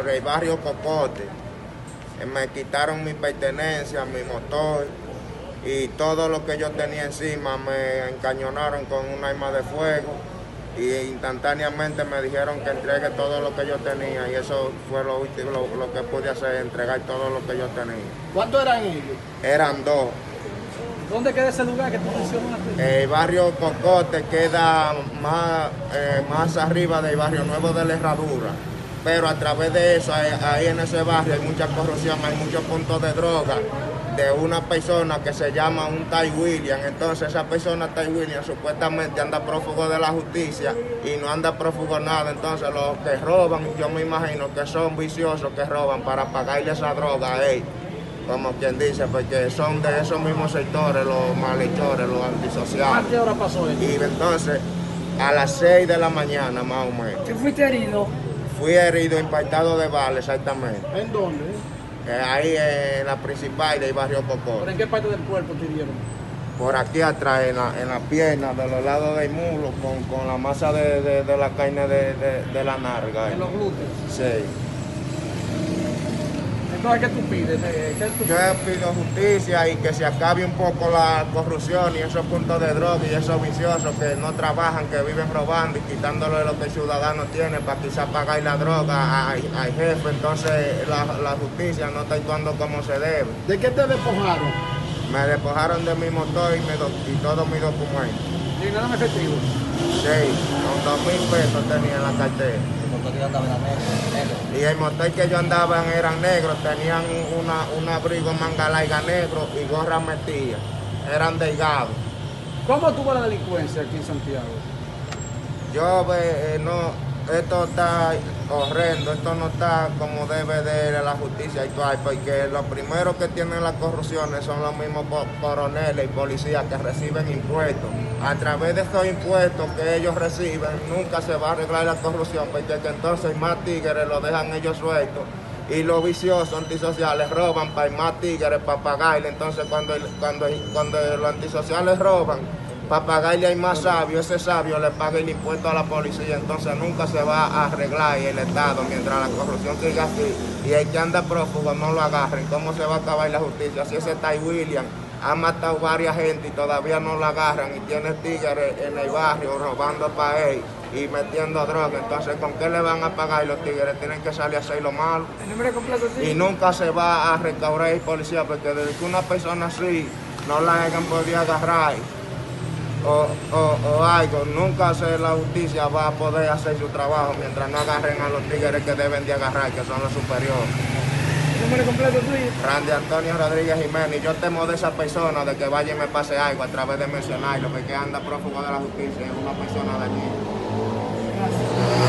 por el barrio Cocote. Me quitaron mi pertenencia, mi motor y todo lo que yo tenía encima. Me encañonaron con un arma de fuego y instantáneamente me dijeron que entregue todo lo que yo tenía, y eso fue lo último, lo que pude hacer, entregar todo lo que yo tenía. ¿Cuántos eran ellos? Eran dos. ¿Dónde queda ese lugar que tú mencionaste? El barrio Cocote queda más arriba del barrio Nuevo de la Herradura, pero a través de eso, ahí en ese barrio hay mucha corrupción, hay muchos puntos de droga de una persona que se llama un Ty William. Entonces esa persona, Ty William, supuestamente anda prófugo de la justicia y no anda prófugo nada. Entonces los que roban, yo me imagino que son viciosos que roban para pagarle esa droga a él, como quien dice, porque son de esos mismos sectores, los malhechores, los antisociales. ¿A qué hora pasó eso? Y entonces, a las 6 de la mañana más o menos. ¿Tú fuiste herido? Fui herido, impactado de bala, exactamente. ¿En dónde? Ahí en la principal del barrio ¿Pero Cocote. en qué parte del cuerpo te dieron? Por aquí atrás, en la pierna, de los lados del muslo, con la masa de la carne de la narga. En los glúteos. Sí. Entonces, ¿qué tú pides? Yo pido justicia y que se acabe un poco la corrupción y esos puntos de droga y esos viciosos que no trabajan, que viven robando y quitándole lo que el ciudadano tiene para quizás pagar la droga al jefe. Entonces la justicia no está actuando como se debe. ¿De qué te despojaron? Me despojaron de mi motor y todos mis documentos. ¿Dinero en efectivo? Sí, con 2.000 pesos tenía en la cartera. Y el motor que yo andaba eran negros, tenían un abrigo manga larga negro y gorra metida. Eran delgados. ¿Cómo tuvo la delincuencia aquí en Santiago? Esto está horrendo, esto no está como debe de la justicia actual, porque los primeros que tienen las corrupciones son los mismos coroneles y policías que reciben impuestos. A través de estos impuestos que ellos reciben, nunca se va a arreglar la corrupción, porque entonces más tigres lo dejan ellos sueltos. Y los viciosos antisociales roban para más tigres para pagarle. Entonces cuando los antisociales roban, para pagarle hay más sabio, ese sabio le paga el impuesto a la policía, entonces nunca se va a arreglar el Estado mientras la corrupción siga así y el que anda prófugo no lo agarren. ¿Cómo se va a acabar la justicia? Si ese Ty William ha matado varias gente y todavía no lo agarran y tiene tigres en el barrio robando para él y metiendo droga, entonces ¿con qué le van a pagar los tigres? Tienen que salir a hacer lo malo. ¿El nombre completo sí? Y nunca se va a recaudar el policía, porque desde que una persona así no la hayan podido agarrar o algo, nunca la justicia va a poder hacer su trabajo mientras no agarren a los tigres que deben de agarrar, que son los superiores. ¿El nombre completo tuyo? Randy Antonio Rodríguez Jiménez. Yo temo de esa persona de que vaya y me pase algo a través de mencionarlo, porque anda prófugo de la justicia, es una persona de aquí. Gracias.